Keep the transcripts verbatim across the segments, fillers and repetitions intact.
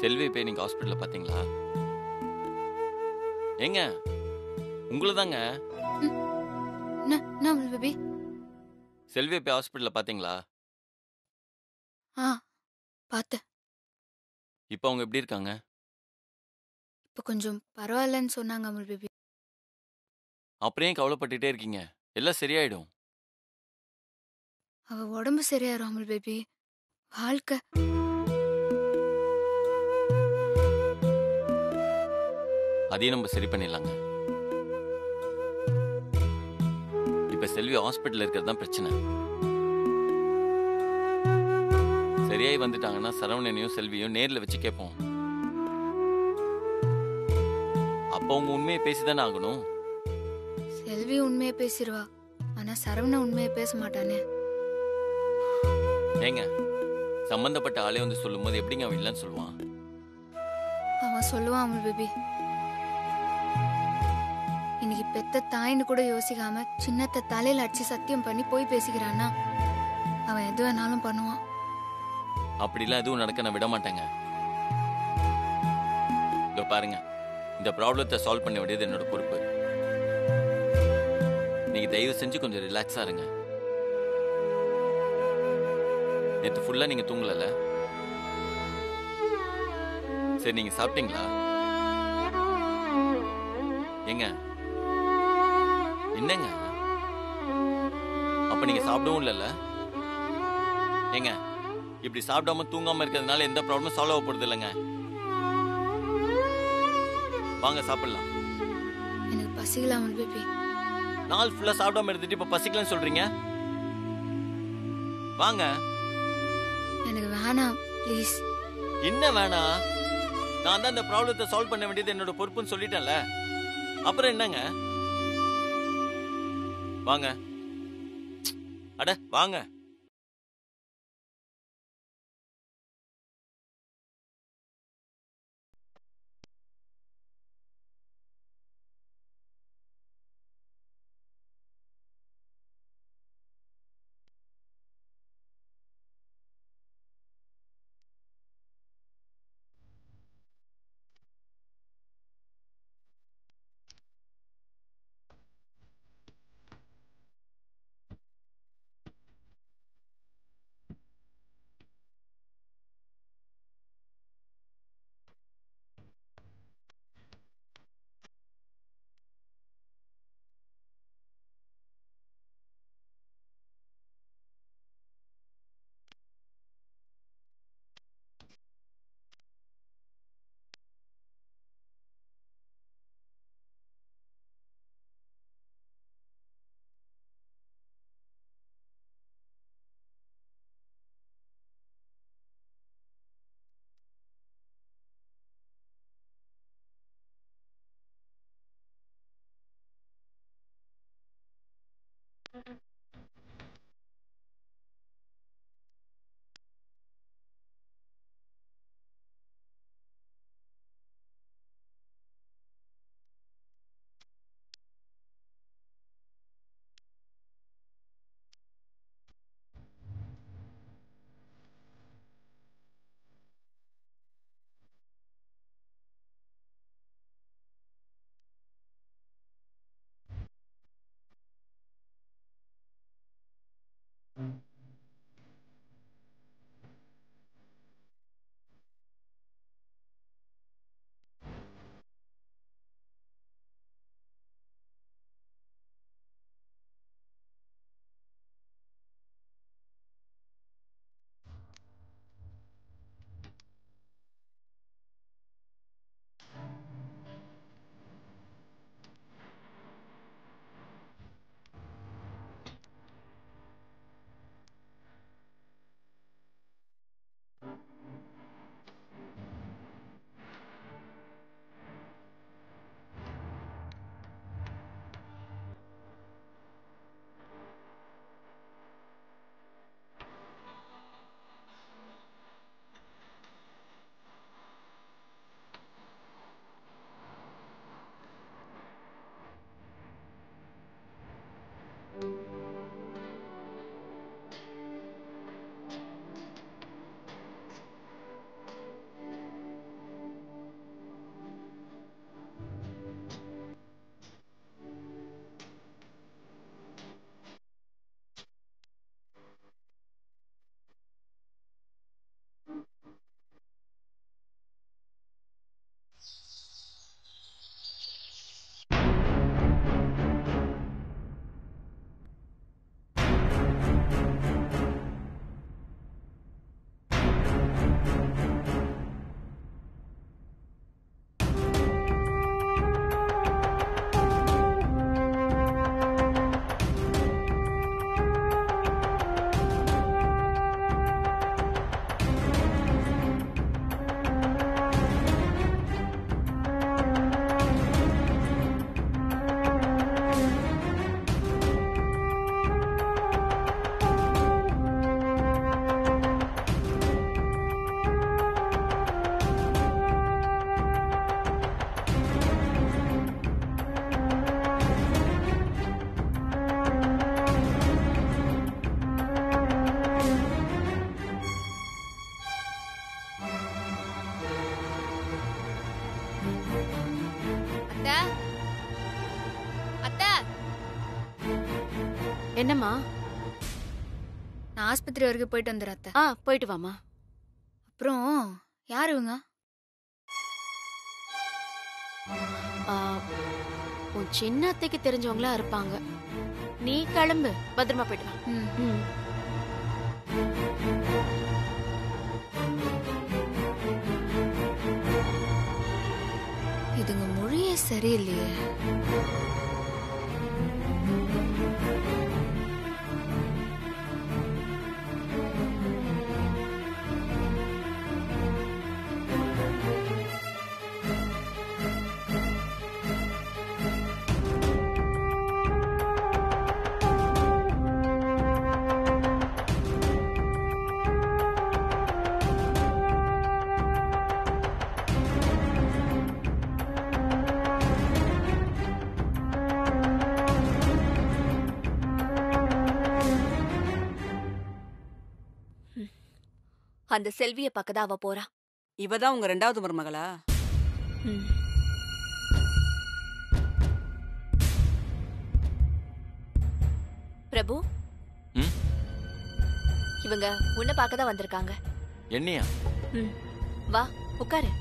செல்வி போய் நீங்க ஹாஸ்பிட்டல்ல பாத்தீங்களா? ஏங்க உங்களை தாங்க. பேபி செல்வி போய் ஹாஸ்பிட்டல்ல பாத்தீங்களா? ஆ பார்த்தேன். இப்போ அவங்க எப்படி இருக்காங்க? இப்போ கொஞ்சம் பரவாயில்லன்னு சொன்னாங்க அமுல் பேபி. அப்புறம் ஏன் கவலைப்பட்டுட்டே இருக்கீங்க? எல்லாம் சரியாயிடும். அவ உடம்பு சரியாயிரும் அமுல் பேபி. வாழ்க்கை அதையும் நம்ம சரி பண்ணிடலாங்க. இப்ப செல்வி ஹாஸ்பிட்டல்ல இருக்கிறது தான் பிரச்சனை. சரியாயி வந்துட்டாங்கன்னா சரவணனையும் செல்வியும் நேர்ல வச்சு கேட்போம். அப்ப அவங்க உண்மையை பேசிதானே ஆகணும். செல்வி உண்மையை பேசிடுவா, ஆனா சரவண உண்மையை பேச மாட்டானே. ஏங்க சம்பந்தப்பட்ட ஆளே வந்து சொல்லும் போது எப்படிங்க அவன் இல்லைன்னு சொல்லுவான்? அவன் சொல்லுவான் அமுல் பேபி. இன்னைக்கு பெத்த தாயின்னு கூட யோசிக்காம சின்னத்தை தலையில அடிச்சு சத்தியம் பண்ணி போய் பேசிக்கிறான்னா அவன் எது வேணாலும் பண்ணுவான். அப்படிலாம் எதுவும் நடக்க நான் விட மாட்டேங்க. இதோ பாருங்க, இந்த ப்ராப்ளத்தை சால்வ் பண்ண வேண்டியது என்னோட பொறுப்பு. நீங்க தயவு செஞ்சு கொஞ்சம் ரிலாக்ஸா இருங்க. நேற்று ஃபுல்லா நீங்க தூங்கலல? சரி, நீங்க சாப்பிட்டீங்களா? ஏங்க என்னங்க அப்ப நீங்க சாப்பிடவும் இல்லைல்ல? ஏங்க இப்படி சாப்பிடாம தூங்காம இருக்கிறதுனால எந்த ப்ராப்ளமும் சால்வ் ஆக போறது இல்லைங்க. வாங்க சாப்பிடலாம். எனக்கு பசிக்கல அமுல் பேபி. நாள் ஃபுல்லா சாப்பிடாம இருந்துட்டு இப்ப பசிக்கலன்னு சொல்றீங்க. வாங்க. எனக்கு வேணாம் ப்ளீஸ். என்ன வேணாம்? நான் தான் இந்த ப்ராப்ளத்தை சால்வ் பண்ண வேண்டியது என்னோட பொறுப்புன்னு சொல்லிட்டேன்ல, அப்புறம் என்னங்க? வாங்க. அட வாங்க. என்னம்மா? நான் ஆஸ்பத்திரி வரைக்கும் போயிட்டு வந்துடுறேன் அத்தை. ஆ போயிட்டு வாமா. அப்புறம் யார் இவங்க? ஆ, உன் சின்ன அத்தைக்கு தெரிஞ்சவங்களா இருப்பாங்க. நீ கிளம்பு, பத்திரமா போயிட்டு வா. ம். ம். இதுங்க மொழியே சரியில்லையே. அந்த செல்விய பக்கதான் அவ போறா. இவதான் உங்க ரெண்டாவது மருமகளா? ம். பிரபு, ம்? இவங்க உன்னை பார்க்கதான் வந்திருக்காங்க. என்னையா? ம். வா உட்காரு.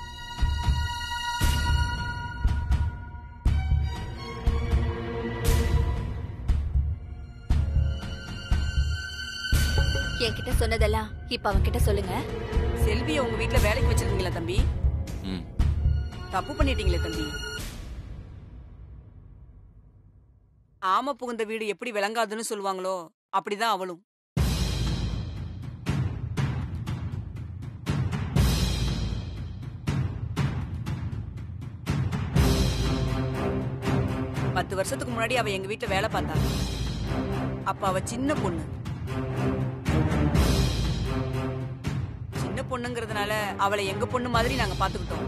என்கிட்ட சொன்னதெல்லாம் இப்ப அவன் கிட்ட சொல்லுங்க. செல்விய உங்க வீட்டுல வேலைக்கு வச்சிருக்கீங்களா தம்பி? ம். தப்பு பண்ணிட்டீங்களே தம்பி. ஆம புகுந்த வீடு எப்படி விளங்காதுன்னு சொல்லுவாங்களோ அப்படிதான் அவளும். பத்து வருஷத்துக்கு முன்னாடி அவ எங்க வீட்டுல வேலை பார்த்தா. அப்ப அவ சின்ன பொண்ணு. சின்ன பொண்ணுங்கிறதுனால அவளை எங்க பொண்ணு மாதிரி நாங்க பாத்துக்கிட்டோம்.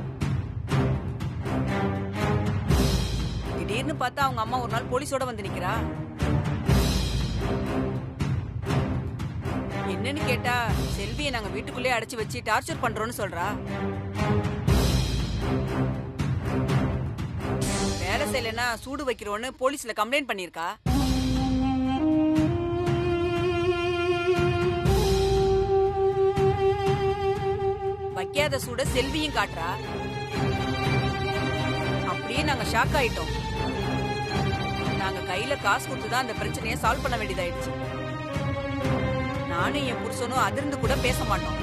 திடீர்னு பார்த்தா அவங்க அம்மா ஒரு நாள் போலீஸோட வந்து நிக்கிறா. என்னன்னு கேட்டா செல்வியை நாங்க வீட்டுக்குள்ளே அடைச்சு வச்சு டார்ச்சர் பண்றோம்னு சொல்றா. வேலை செய்யலன்னா சூடு வைக்கிறோன்னு போலீஸ்ல கம்ப்ளைண்ட் பண்ணிருக்கா. வைக்காத சூட செல்வியும் காட்டுறா. அப்படியே நாங்க ஷாக் ஆயிட்டோம். நாங்க கையில காசு கொடுத்துதான் அந்த பிரச்சனையை சால்வ் பண்ண வேண்டியதாயிடுச்சு. நானும் என் புருஷனும் அதிர்ந்து கூட பேச மாட்டோம்.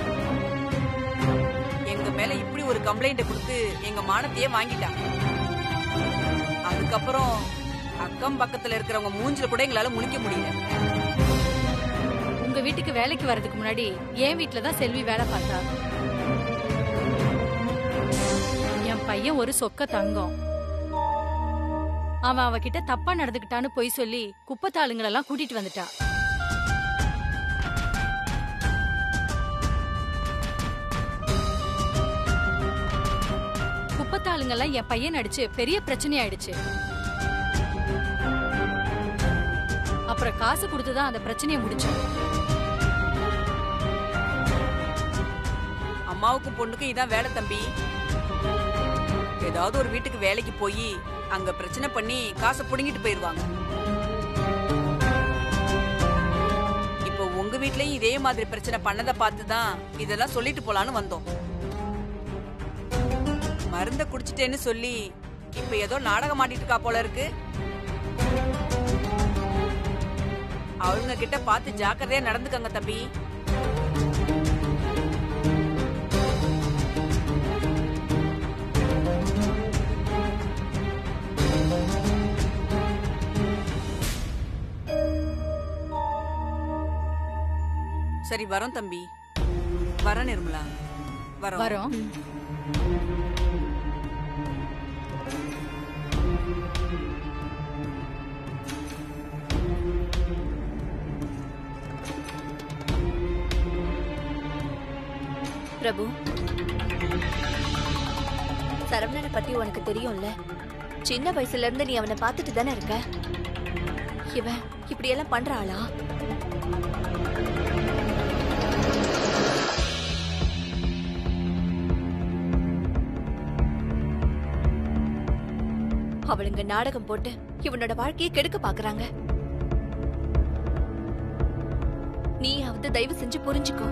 எங்க மேல இப்படி ஒரு கம்ப்ளைண்ட் கொடுத்து எங்க மானத்தையே வாங்கிட்டாங்க. அதுக்கப்புறம் அக்கம் பக்கத்துல இருக்கிறவங்க மூஞ்சில கூட எங்களால முழிக்க முடியல. உங்க வீட்டுக்கு வேலைக்கு வர்றதுக்கு முன்னாடி என் வீட்டுல தான் செல்வி வேலை பார்த்தா. என் பையன் ஒரு சொக்க தங்கம். அவன் அவகிட்ட தப்பா நடந்துக்கிட்டான்னு பொய் சொல்லி குப்பத்தாளுங்களெல்லாம் கூட்டிட்டு வந்துட்டா. குப்பத்தாளுங்கெல்லாம் என் பையன் அடிச்சு பெரிய பிரச்சனை ஆயிடுச்சு. அப்புறம் காசு கொடுத்துதான் அந்த பிரச்சனையை முடிச்சோம். அம்மாவுக்கும் பொண்ணுக்கும் இதான் வேலை தம்பி. ஏதாவது ஒரு வீட்டுக்கு வேலைக்கு போய் அங்க பிரச்சனை பண்ணி காசை புடுங்கிட்டு போயிருவாங்க. இப்போ உங்க வீட்லயும் இதே மாதிரி பிரச்சனை பண்ணதை பார்த்துதான் இதெல்லாம் சொல்லிட்டு போலான்னு வந்தோம். மருந்த குடிச்சிட்டேன்னு சொல்லி இப்ப ஏதோ நாடகம் ஆடிட்டு இருக்கா போல இருக்கு. அவங்க கிட்ட பார்த்து ஜாக்கிரதையா நடந்துக்கங்க தம்பி. சரி வரோம் தம்பி. வர நிர்மலா. வரோம் வரோம். பிரபு, சரவணனை பத்தி உனக்கு தெரியும்ல. சின்ன வயசுல இருந்து நீ அவனை பார்த்துட்டு தானே இருக்க. இவன் இப்படி எல்லாம் பண்ற ஆளா? அவளுங்க நாடகம் போட்டு இவனோட வாழ்க்கையை கெடுக்க பாக்குறாங்க. நீயாவது தயவு செஞ்சு புரிஞ்சுக்கோ.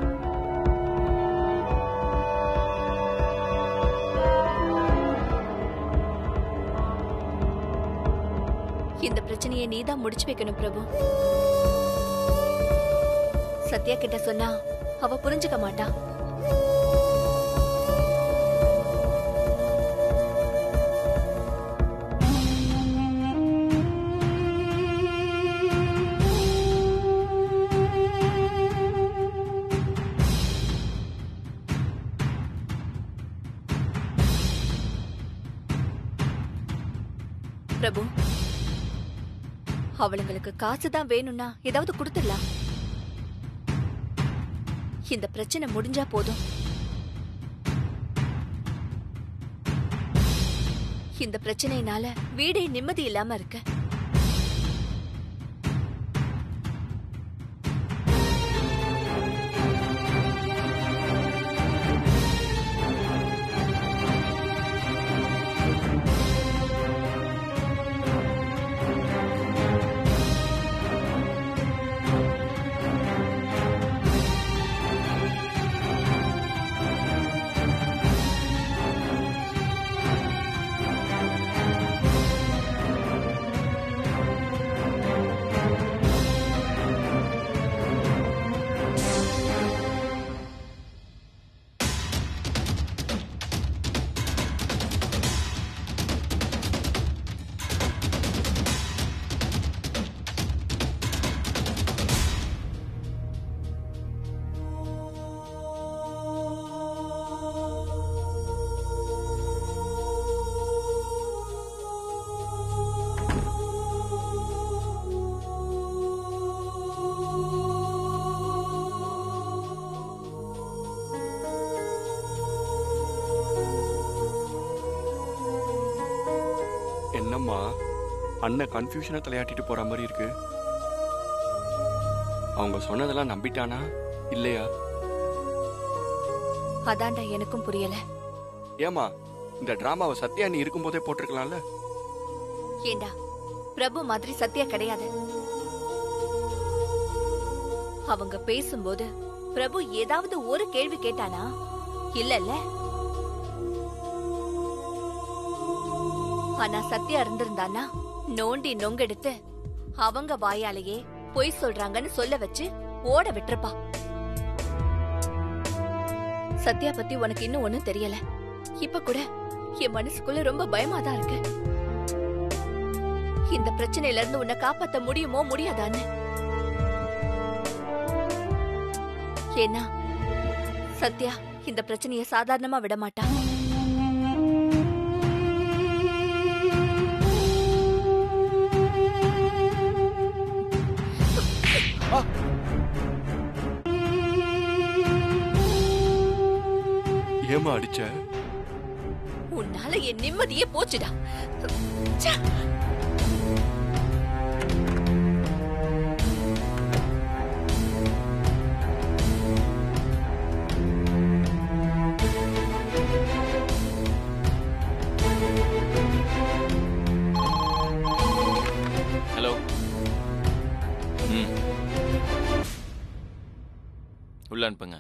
இந்த பிரச்சனையை நீதான் முடிச்சு வைக்கணும் பிரபு. சத்யா கிட்ட சொன்னா அவ புரிஞ்சுக்க மாட்டா. பிரபு, அவளுங்களுக்கு காசுதான் வேணும்னா ஏதாவது கொடுத்துடலாம். இந்த பிரச்சனை முடிஞ்சா போதும். இந்த பிரச்சனையினால வீடே நிம்மதி இல்லாம இருக்கு. என்னம்மா அண்ணன் கன்ஃபியூஷனை தலையாட்டிட்டு போற மாதிரி இருக்கு. அவங்க சொன்னதெல்லாம் நம்பிட்டானா இல்லையா? அதான்டா எனக்கும் புரியல. ஏமா இந்த டிராமாவை சத்யா நீ இருக்கும் போதே போட்டிருக்கலாம்ல. ஏண்டா பிரபு மாதிரி சத்யா கிடையாது. அவங்க பேசும்போது பிரபு ஏதாவது ஒரு கேள்வி கேட்டானா? இல்லல்ல. ஆனா சத்யா இருந்திருந்தானா நோண்டி நொங்கெடுத்து அவங்க வாயாலேயே பொய் சொல்றாங்கன்னு சொல்ல வச்சு ஓட விட்டுருப்பா. சத்யா பத்தி உனக்கு இன்னும் ஒண்ணும் தெரியல. இப்ப கூட என் மனசுக்குள்ள ரொம்ப பயமாதான் இருக்கு. இந்த பிரச்சனையில இருந்து உன்னை காப்பாத்த முடியுமோ முடியாதான்னு. ஏன்னா சத்யா இந்த பிரச்சனைய சாதாரணமா விட மாட்டா. ஏமா அடிச்ச? உன்னால என் நிம்மதியே போச்சுடா. ஹலோ. ம் உள்ள அனுப்புங்க.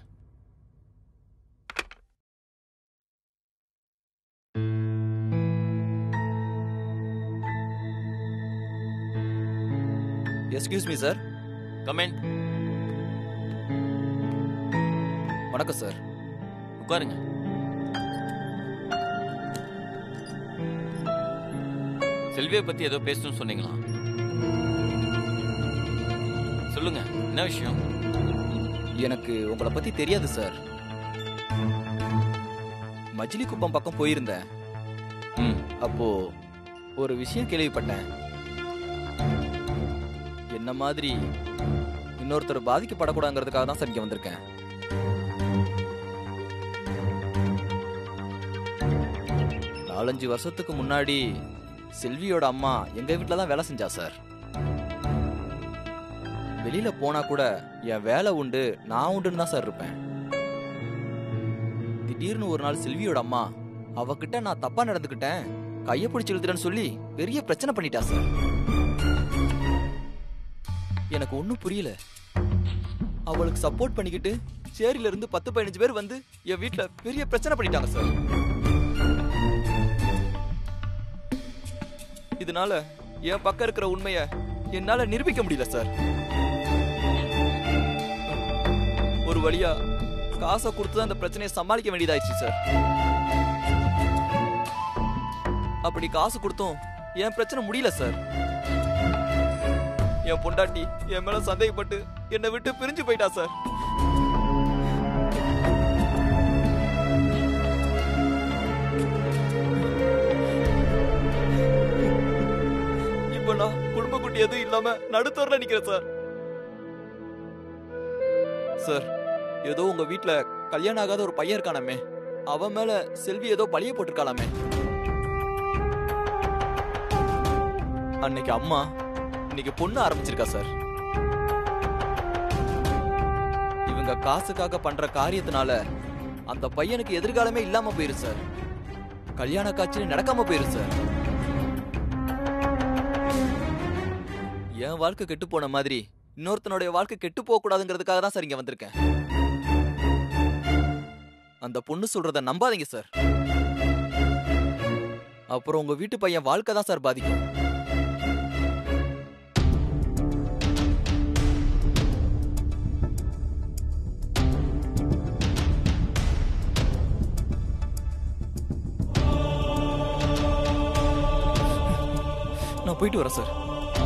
Excuse me sir. Come in. வணக்கம் சார். உட்காருங்க. செல்வியை பத்தி ஏதோ பேசணும்னு சொன்னீங்களா? சொல்லுங்க, என்ன விஷயம்? எனக்கு உங்களை பத்தி தெரியாது சார். மஜிலிக்குப்பம் பக்கம் போயிருந்தேன். ம் அப்போ ஒரு விஷயம் கேள்விப்பட்டேன். என்ன மாதிரி இன்னொருத்தர் பாதிக்கப்படக்கூடாதுங்கிறதுக்காக தான் சார் இங்க வந்திருக்கேன். நாலஞ்சு வருஷத்துக்கு முன்னாடி செல்வியோட அம்மா எங்க வீட்டுல தான் வேலை செஞ்சா சார். வெளியில போனா கூட என் வேலை உண்டு நான் உண்டுன்னு தான் சார் இருப்பேன். திடீர்னு ஒரு நாள் செல்வியோட அம்மா அவகிட்ட நான் தப்பா நடந்துக்கிட்டேன், கைய பிடிச்சு இழுத்துட்டேன்னு சொல்லி பெரிய பிரச்சனை பண்ணிட்டா சார். எனக்கு ஒன்னும் புரியல. அவளுக்கு சப்போர்ட் பண்ணிக்கிட்டு சேரியில இருந்து பத்து பதினஞ்சு பேர் வந்து என் வீட்டுல பெரிய பிரச்சனை பண்ணிட்டாங்க சார். இதனால என் பக்கம் இருக்கிற உண்மைய என்னால நிரூபிக்க முடியல சார். ஒரு வழியா காசை கொடுத்து அந்த பிரச்சனையை சமாளிக்க வேண்டியதாயிடுச்சு சார். அப்படி காசு கொடுத்தோம் என் பிரச்சனை முடியல சார். என் பொண்டாட்டி என் மேல சந்தேகப்பட்டு என்னை விட்டு பிரிஞ்சு போயிட்டா சார். இப்ப நான் குடும்ப குட்டி எதுவும் இல்லாம நடுத்தூர்ல நிக்கிறேன் சார். சார், ஏதோ உங்க வீட்டுல கல்யாணம் ஆகாத ஒரு பையன் இருக்கானாமே, அவன் மேல செல்வி ஏதோ பழிய போட்டிருக்காளாமே. அன்னைக்கு அம்மா இன்னைக்கு பொண்ணு ஆரம்பிச்சிருக்கா சார். இவங்க காசுக்காக பண்ற காரியத்தினால அந்த பையனுக்கு எதிர்காலமே இல்லாம போயிரு சார். கல்யாண காட்சி நடக்காம போயிரு சார். என் வாழ்க்கை கெட்டு போன மாதிரி இன்னொருத்தனுடைய வாழ்க்கை கெட்டு போக கூடாதுங்கிறதுக்காக தான் சார் இங்க வந்திருக்கேன். அந்த பொண்ணு சொல்றத நம்பாதீங்க சார். அப்புறம் உங்க வீட்டு பையன் வாழ்க்கை தான் சார் பாதிக்கும். நான் போயிட்டு வரேன் சார்.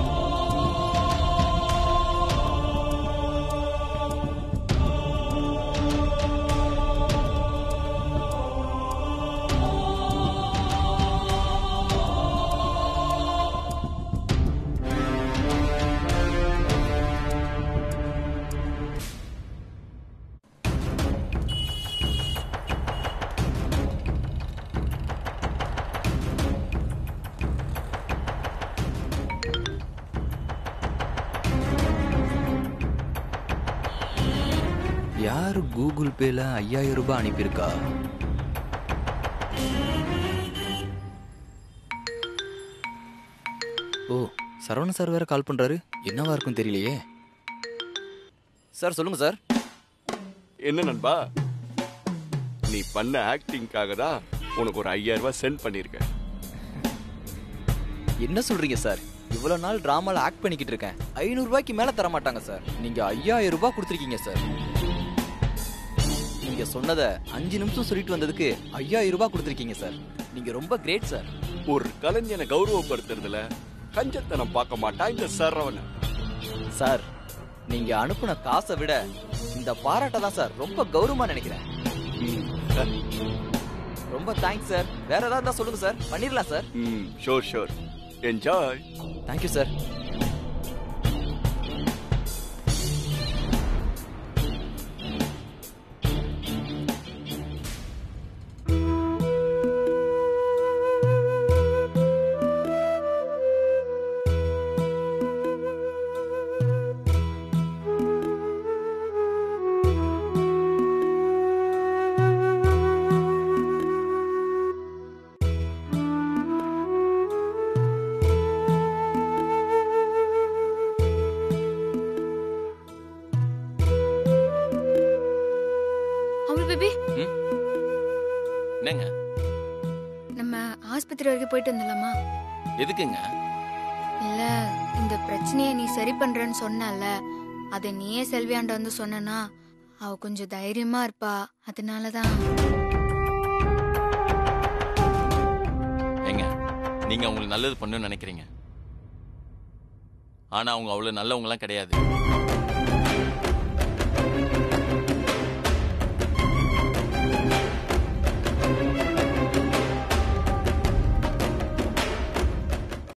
யாரு கூகுள் பேல ஐயாயிரம் ரூபாய் அனுப்பியிருக்கா? ஓ, சரவண சார் வேற கால் பண்றாரு. என்னவா இருக்கும் தெரியலையே. சார் சொல்லுங்க சார். என்ன நண்பா, நீ பண்ண ஆக்டிங்காக தான் உனக்கு ஒரு ஐயாயிரம் ரூபாய் சென்ட் பண்ணிருக்கேன். என்ன சொல்றீங்க சார்? இவ்வளவு நாள் டிராமால ஆக்ட் பண்ணிக்கிட்டு இருக்கேன். ஐநூறு ரூபாய்க்கு மேல தர மாட்டாங்க சார். நீங்க ஐயாயிரம் ரூபாய் கொடுத்துருக்கீங்க சார். நீங்க சொன்னதை அஞ்சு நிமிஷம் சொல்லிட்டு வந்ததுக்கு ஐயாயிரம் ரூபாய் கொடுத்துருக்கீங்க சார். நீங்க ரொம்ப கிரேட் சார். ஒரு கலைஞனை கௌரவப்படுத்துறதுல கஞ்சத்தனம் பார்க்க மாட்டா இந்த சரவணன். சார், நீங்க அனுப்புன காசை விட இந்த பாராட்ட தான் சார் ரொம்ப கௌரவமா நினைக்கிறேன். ரொம்ப தேங்க்ஸ் சார். வேற ஏதாவது இருந்தா சொல்லுங்க சார், பண்ணிடலாம் சார். ம், sure sure. Enjoy. Thank you sir. என்னங்க? நம்ம ஆஸ்பத்திரி வரைக்கும் போயிட்டு வந்துடலாமா? எதுக்குங்க? இல்ல, இந்த பிரச்சனையை நீ சரி பண்றேன்னு சொன்னல, அதை நீயே செல்வியாண்ட வந்து சொன்னா அவ கொஞ்சம் தைரியமா இருப்பா. அதனாலதான். ஏங்க, நீங்க அவங்களுக்கு நல்லது பண்ணணும்னு நினைக்கிறீங்க. ஆனா அவங்க அவ்வளவு நல்லவங்கலாம் கிடையாது.